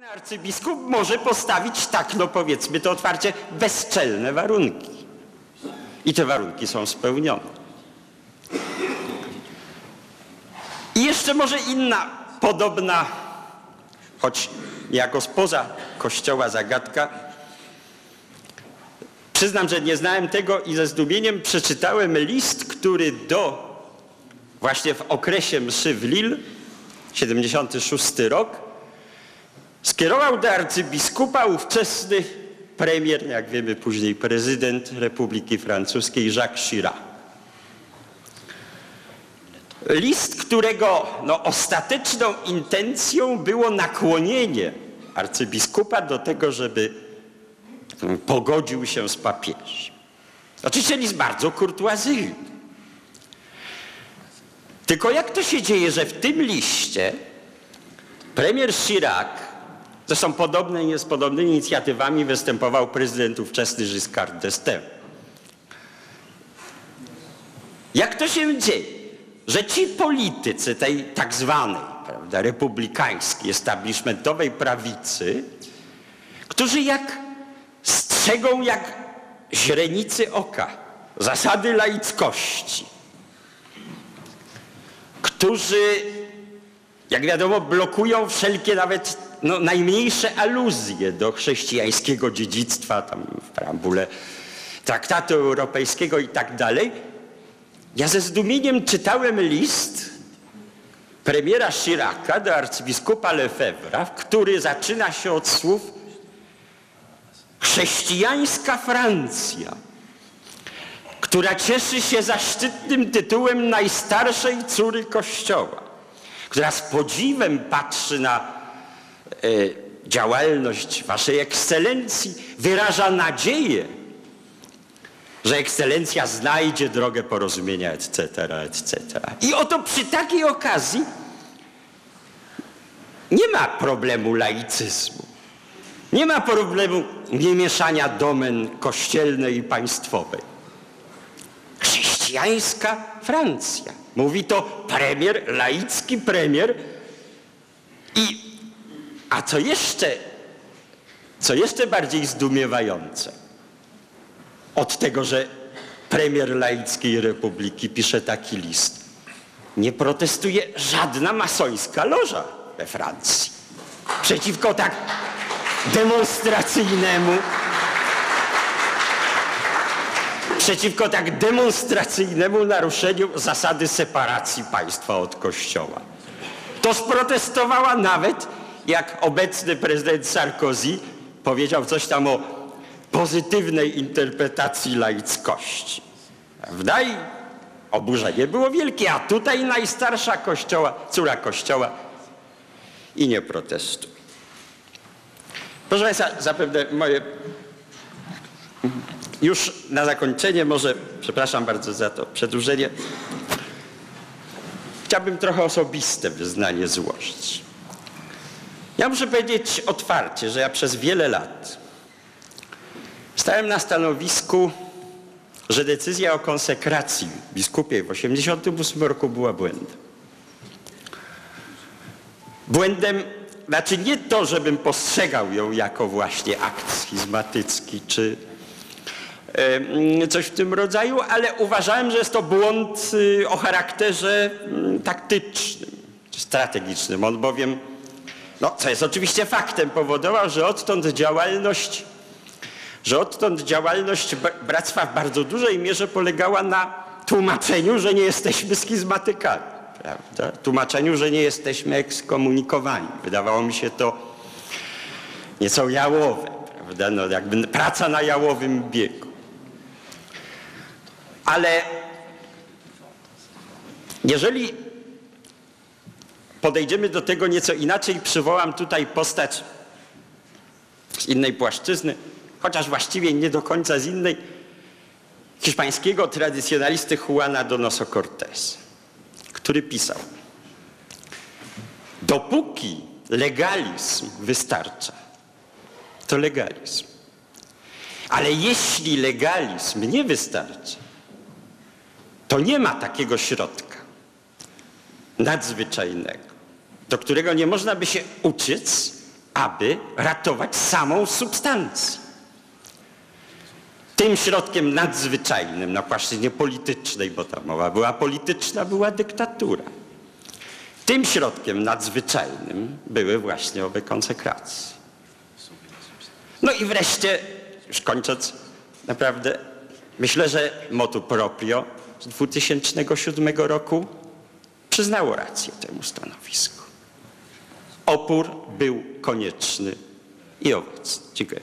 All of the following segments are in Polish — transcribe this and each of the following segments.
Arcybiskup może postawić, tak no powiedzmy to otwarcie, bezczelne warunki. I te warunki są spełnione. I jeszcze może inna, podobna, choć niejako spoza Kościoła zagadka. Przyznam, że nie znałem tego i ze zdumieniem przeczytałem list, który właśnie w okresie mszy w Lille, 76 rok, skierował do arcybiskupa ówczesny premier, jak wiemy później prezydent Republiki Francuskiej Jacques Chirac. List, którego ostateczną intencją było nakłonienie arcybiskupa do tego, żeby pogodził się z papieżem. Oczywiście list bardzo kurtuazyjny. Tylko jak to się dzieje, że w tym liście premier Chirac, zresztą z podobnymi inicjatywami występował prezydent ówczesny Giscard d'Estaing. Jak to się dzieje, że ci politycy tej tak zwanej, prawda, republikańskiej, establishmentowej prawicy, którzy strzegą jak źrenicy oka zasady laickości, którzy, jak wiadomo, blokują wszelkie nawet najmniejsze aluzje do chrześcijańskiego dziedzictwa, tam w preambule traktatu europejskiego i tak dalej. Ja ze zdumieniem czytałem list premiera Chiraca do arcybiskupa Lefebvre'a, który zaczyna się od słów: chrześcijańska Francja, która cieszy się zaszczytnym tytułem najstarszej córy Kościoła, która z podziwem patrzy na działalność waszej ekscelencji, wyraża nadzieję, że ekscelencja znajdzie drogę porozumienia, etc., etc. I oto przy takiej okazji nie ma problemu laicyzmu, nie ma problemu niemieszania domen kościelnej i państwowej. Chrześcijańska Francja. Mówi to premier, laicki premier. A co jeszcze bardziej zdumiewające od tego, że premier laickiej republiki pisze taki list: nie protestuje żadna masońska loża we Francji przeciwko tak demonstracyjnemu naruszeniu zasady separacji państwa od Kościoła. To sprotestowała nawet, jak obecny prezydent Sarkozy powiedział coś tam o pozytywnej interpretacji laickości. Prawda? I oburzenie było wielkie, a tutaj najstarsza córa Kościoła i nie protestuje. Proszę Państwa, zapewne moje... Już na zakończenie może, przepraszam bardzo za to przedłużenie, chciałbym trochę osobiste wyznanie złożyć. Ja muszę powiedzieć otwarcie, że ja przez wiele lat stałem na stanowisku, że decyzja o konsekracji biskupiej w 1988 roku była błędem. Błędem, znaczy nie to, żebym postrzegał ją jako właśnie akt schizmatycki czy coś w tym rodzaju, ale uważałem, że jest to błąd o charakterze taktycznym czy strategicznym. On bowiem, co jest oczywiście faktem, powodował, że odtąd działalność bractwa w bardzo dużej mierze polegała na tłumaczeniu, że nie jesteśmy schizmatykami, prawda? Tłumaczeniu, że nie jesteśmy ekskomunikowani. Wydawało mi się to nieco jałowe, prawda? Jakby praca na jałowym biegu. Ale jeżeli podejdziemy do tego nieco inaczej, przywołam tutaj postać z innej płaszczyzny, chociaż właściwie nie do końca z innej, hiszpańskiego tradycjonalisty Juana Donoso Cortés, który pisał: dopóki legalizm wystarcza, to legalizm. Ale jeśli legalizm nie wystarcza, to nie ma takiego środka nadzwyczajnego, do którego nie można by się uciec aby ratować samą substancję. Tym środkiem nadzwyczajnym na płaszczyźnie politycznej, bo ta mowa była polityczna, była dyktatura. Tym środkiem nadzwyczajnym były właśnie owe konsekracje. No i wreszcie, już kończąc, naprawdę myślę, że motu proprio z 2007 roku przyznało rację temu stanowisku. Opór był konieczny i owocny. Dziękuję.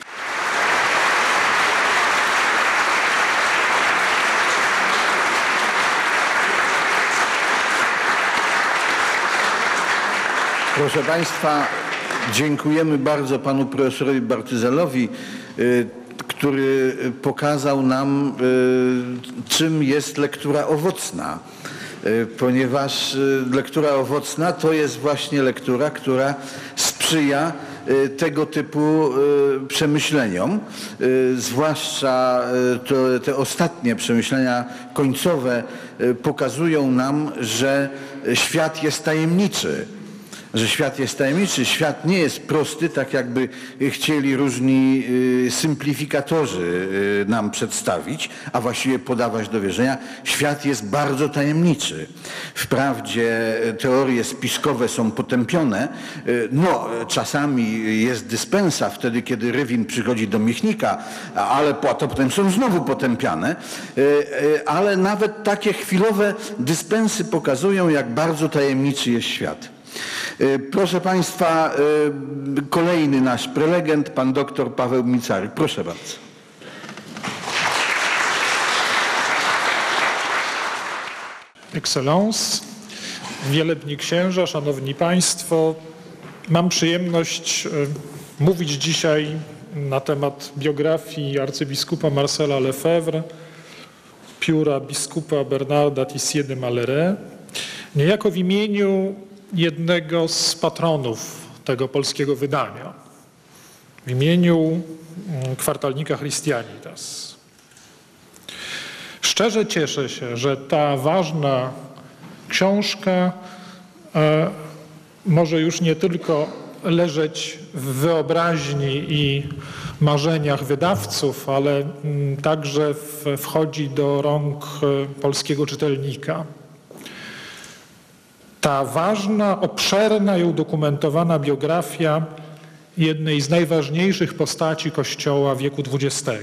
Proszę Państwa, dziękujemy bardzo panu profesorowi Bartyzelowi, który pokazał nam, czym jest lektura owocna, ponieważ lektura owocna to jest właśnie lektura, która sprzyja tego typu przemyśleniom, zwłaszcza te ostatnie przemyślenia końcowe pokazują nam, że świat jest tajemniczy. Świat nie jest prosty, tak jakby chcieli różni symplifikatorzy nam przedstawić, a właściwie podawać do wierzenia. Świat jest bardzo tajemniczy. Wprawdzie teorie spiskowe są potępione, no czasami jest dyspensa wtedy, kiedy Rywin przychodzi do Michnika, ale potem są znowu potępiane, ale nawet takie chwilowe dyspensy pokazują, jak bardzo tajemniczy jest świat. Proszę Państwa, kolejny nasz prelegent, pan doktor Paweł Micaryk. Proszę bardzo. Excellence, wielebni księża, szanowni państwo, mam przyjemność mówić dzisiaj na temat biografii arcybiskupa Marcela Lefebvre, pióra biskupa Bernarda Tissier de Malherbe, niejako w imieniu jednego z patronów tego polskiego wydania, w imieniu kwartalnika Christianitas. Szczerze cieszę się, że ta ważna książka może już nie tylko leżeć w wyobraźni i marzeniach wydawców, ale także wchodzi do rąk polskiego czytelnika. Ta ważna, obszerna i udokumentowana biografia jednej z najważniejszych postaci Kościoła wieku XX.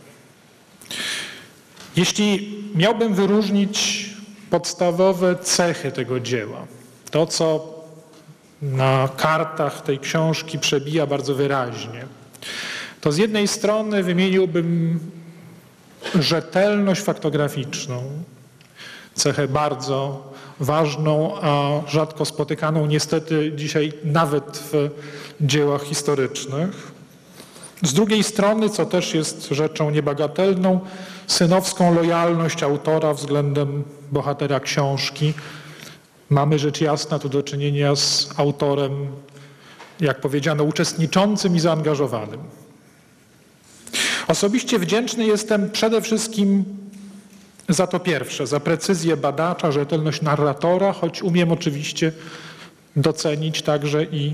Jeśli miałbym wyróżnić podstawowe cechy tego dzieła, to co na kartach tej książki przebija bardzo wyraźnie, to z jednej strony wymieniłbym rzetelność faktograficzną, cechę bardzo ważną, a rzadko spotykaną niestety dzisiaj nawet w dziełach historycznych. Z drugiej strony, co też jest rzeczą niebagatelną, synowską lojalność autora względem bohatera książki. Mamy rzecz jasna tu do czynienia z autorem, jak powiedziano, uczestniczącym i zaangażowanym. Osobiście wdzięczny jestem przede wszystkim za to pierwsze, za precyzję badacza, rzetelność narratora, choć umiem oczywiście docenić także i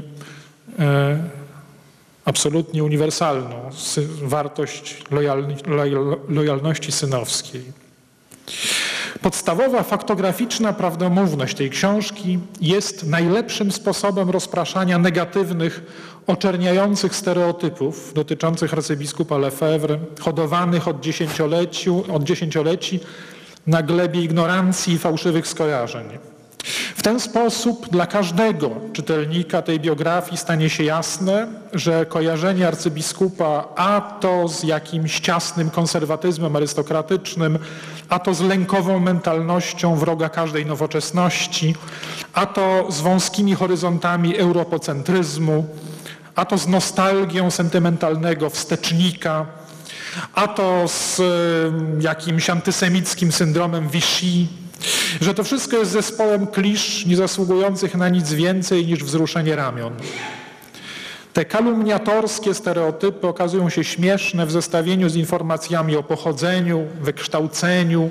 absolutnie uniwersalną wartość lojalności synowskiej. Podstawowa faktograficzna prawdomówność tej książki jest najlepszym sposobem rozpraszania negatywnych, oczerniających stereotypów dotyczących arcybiskupa Lefebvre, hodowanych od dziesięcioleci na glebie ignorancji i fałszywych skojarzeń. W ten sposób dla każdego czytelnika tej biografii stanie się jasne, że kojarzenie arcybiskupa a to z jakimś ciasnym konserwatyzmem arystokratycznym, a to z lękową mentalnością wroga każdej nowoczesności, a to z wąskimi horyzontami europocentryzmu, a to z nostalgią sentymentalnego wstecznika, a to z jakimś antysemickim syndromem Vichy, że to wszystko jest zespołem klisz niezasługujących na nic więcej niż wzruszenie ramion. Te kalumniatorskie stereotypy okazują się śmieszne w zestawieniu z informacjami o pochodzeniu, wykształceniu,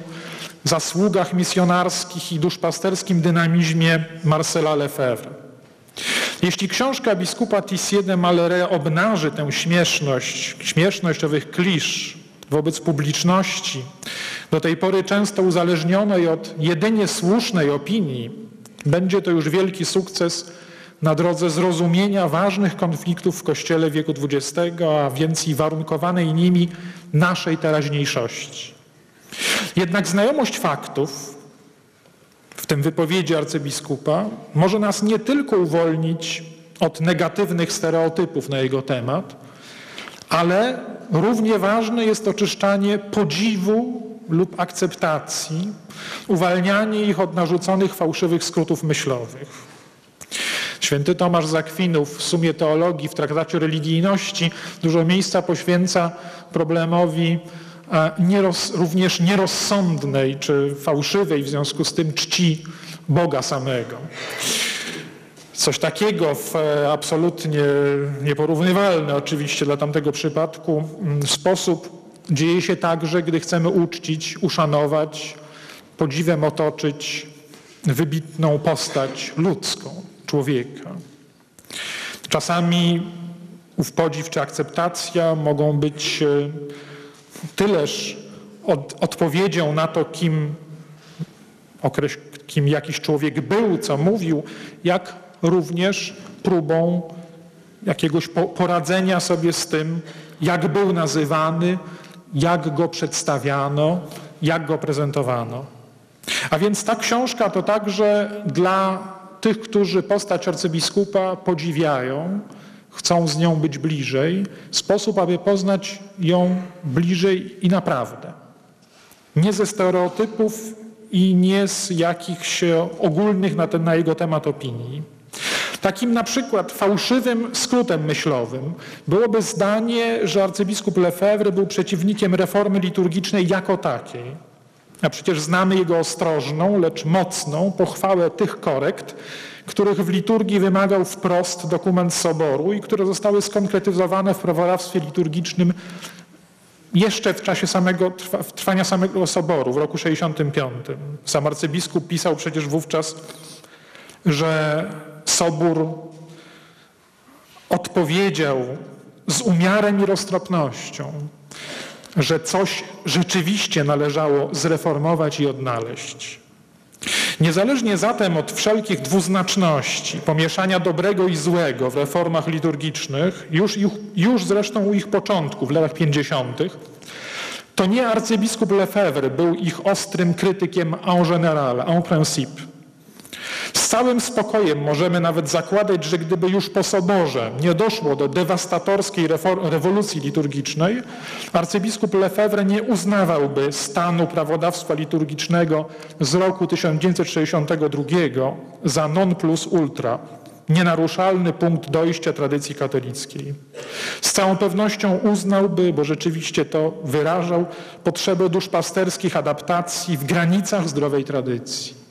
zasługach misjonarskich i duszpasterskim dynamizmie Marcela Lefebvre. Jeśli książka biskupa Tissier de Malherbe obnaży tę śmieszność owych klisz wobec publiczności, do tej pory często uzależnionej od jedynie słusznej opinii, będzie to już wielki sukces na drodze zrozumienia ważnych konfliktów w Kościele wieku XX, a więc i warunkowanej nimi naszej teraźniejszości. Jednak znajomość faktów, w tym wypowiedzi arcybiskupa, może nas nie tylko uwolnić od negatywnych stereotypów na jego temat, ale równie ważne jest oczyszczanie podziwu lub akceptacji, uwalnianie ich od narzuconych fałszywych skrótów myślowych. Święty Tomasz z Akwinu w Sumie Teologii w traktacie o religijności dużo miejsca poświęca problemowi również nierozsądnej czy fałszywej w związku z tym czci Boga samego. Coś takiego absolutnie nieporównywalny oczywiście dla tamtego przypadku sposób dzieje się także, gdy chcemy uczcić, uszanować, podziwem otoczyć wybitną postać ludzką, człowieka. Czasami ów podziw czy akceptacja mogą być tyleż odpowiedzią na to, kim jakiś człowiek był, co mówił, jak również próbą jakiegoś poradzenia sobie z tym, jak był nazywany, jak go przedstawiano, jak go prezentowano. A więc ta książka to także dla tych, którzy postać arcybiskupa podziwiają, chcą z nią być bliżej, sposób, aby poznać ją bliżej i naprawdę. Nie ze stereotypów i nie z jakichś ogólnych na jego temat opinii. Takim na przykład fałszywym skrótem myślowym byłoby zdanie, że arcybiskup Lefebvre był przeciwnikiem reformy liturgicznej jako takiej. A przecież znamy jego ostrożną, lecz mocną pochwałę tych korekt, których w liturgii wymagał wprost dokument Soboru i które zostały skonkretyzowane w prawodawstwie liturgicznym jeszcze w czasie trwania samego Soboru w roku 65. Sam arcybiskup pisał przecież wówczas, że Sobór odpowiedział z umiarem i roztropnością, że coś rzeczywiście należało zreformować i odnaleźć. Niezależnie zatem od wszelkich dwuznaczności, pomieszania dobrego i złego w reformach liturgicznych, już zresztą u ich początku, w latach 50., to nie arcybiskup Lefebvre był ich ostrym krytykiem en général, en principe. Z całym spokojem możemy nawet zakładać, że gdyby już po Soborze nie doszło do dewastatorskiej rewolucji liturgicznej, arcybiskup Lefebvre nie uznawałby stanu prawodawstwa liturgicznego z roku 1962 za non plus ultra, nienaruszalny punkt dojścia tradycji katolickiej. Z całą pewnością uznałby, bo rzeczywiście to wyrażał, potrzebę duszpasterskich adaptacji w granicach zdrowej tradycji.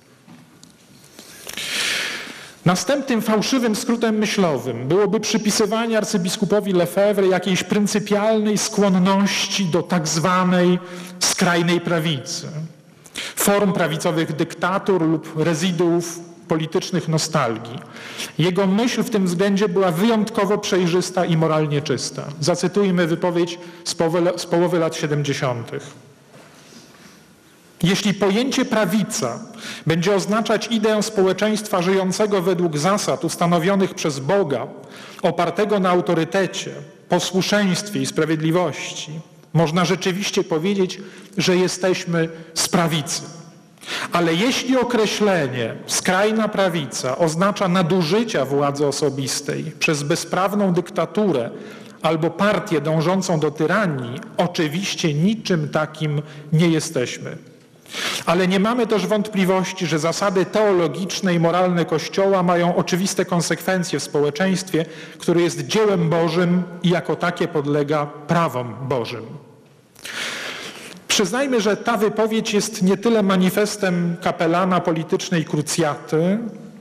Następnym fałszywym skrótem myślowym byłoby przypisywanie arcybiskupowi Lefebvre jakiejś pryncypialnej skłonności do tak zwanej skrajnej prawicy, form prawicowych dyktatur lub rezyduów politycznych nostalgii. Jego myśl w tym względzie była wyjątkowo przejrzysta i moralnie czysta. Zacytujmy wypowiedź z połowy lat 70. Jeśli pojęcie prawica będzie oznaczać ideę społeczeństwa żyjącego według zasad ustanowionych przez Boga, opartego na autorytecie, posłuszeństwie i sprawiedliwości, można rzeczywiście powiedzieć, że jesteśmy z prawicy. Ale jeśli określenie skrajna prawica oznacza nadużycia władzy osobistej przez bezprawną dyktaturę albo partię dążącą do tyranii, oczywiście niczym takim nie jesteśmy. Ale nie mamy też wątpliwości, że zasady teologiczne i moralne Kościoła mają oczywiste konsekwencje w społeczeństwie, które jest dziełem Bożym i jako takie podlega prawom Bożym. Przyznajmy, że ta wypowiedź jest nie tyle manifestem kapelana politycznej krucjaty,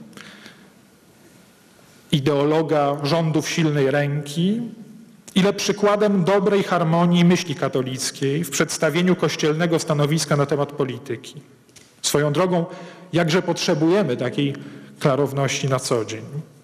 ideologa rządów silnej ręki, ile przykładem dobrej harmonii myśli katolickiej w przedstawieniu kościelnego stanowiska na temat polityki. Swoją drogą, jakże potrzebujemy takiej klarowności na co dzień.